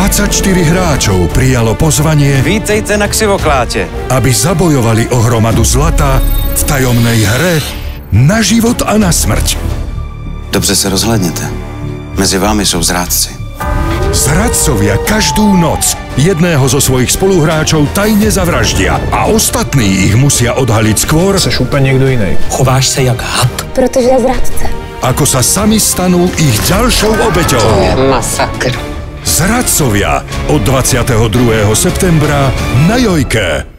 24 hráčov prijalo pozvanie, Vítejte na Křivokláte, aby zabojovali o hromadu zlata v tajomnej hre na život a na smrť. Dobře se rozhledněte. Mezi vámi jsou zrádci. Zradcovia každú noc jedného zo svojich spoluhráčov tajne zavraždia a ostatní ich musia odhaliť skôr, Seš úplně někdo jiný. Chováš se jak had. Protože je zradce. ako sa sami stanú ich ďalšou obeťou. To je masakr. Zradcovia od 22. septembra na Jojke.